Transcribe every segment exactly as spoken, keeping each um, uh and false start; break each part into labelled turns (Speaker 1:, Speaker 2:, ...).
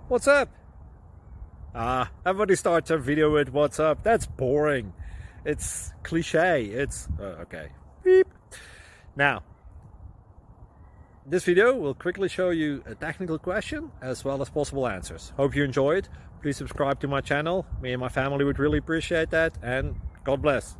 Speaker 1: What's up? Ah, everybody starts a video with what's up. That's boring. It's cliche. It's uh, okay. Beep. Now, this video will quickly show you a technical question as well as possible answers. Hope you enjoyed. Please subscribe to my channel. Me and my family would really appreciate that, and God bless.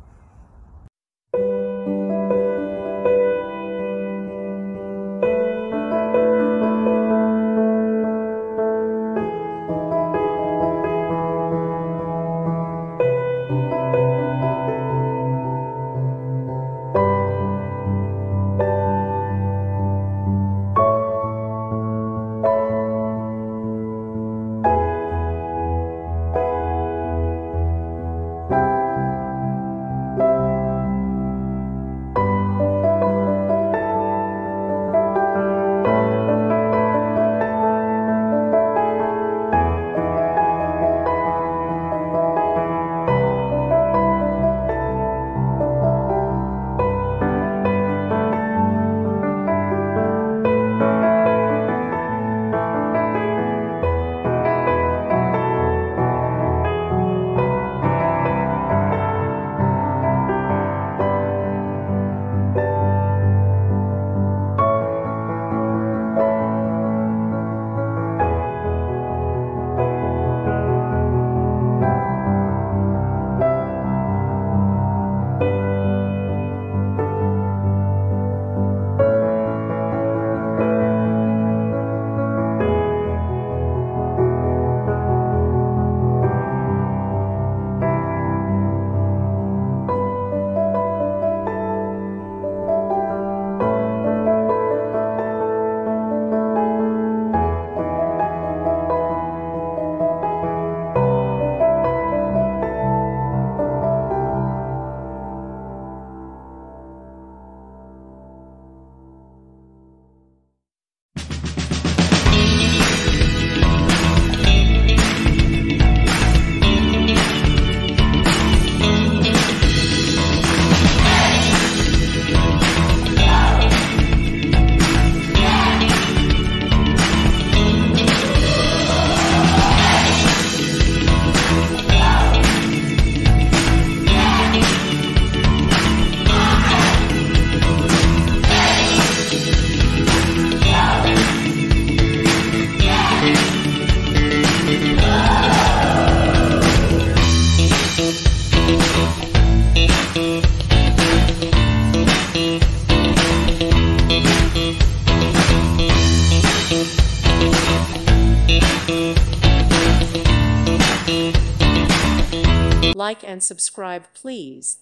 Speaker 2: Like and subscribe, please.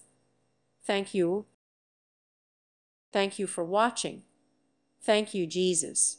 Speaker 2: Thank you. Thank you for watching. Thank you, Jesus.